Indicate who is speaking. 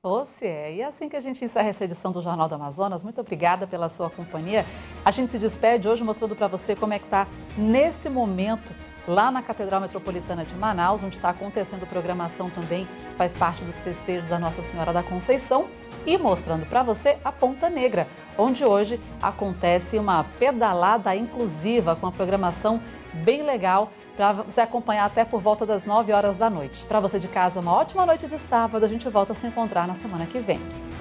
Speaker 1: Você é. E é assim que a gente encerra essa edição do Jornal do Amazonas. Muito obrigada pela sua companhia. A gente se despede hoje mostrando para você como é que está nesse momento lá na Catedral Metropolitana de Manaus, onde está acontecendo programação também, faz parte dos festejos da Nossa Senhora da Conceição. E mostrando para você a Ponta Negra, onde hoje acontece uma pedalada inclusiva com a programação bem legal para você acompanhar até por volta das 9 horas da noite. Para você de casa, uma ótima noite de sábado. A gente volta a se encontrar na semana que vem.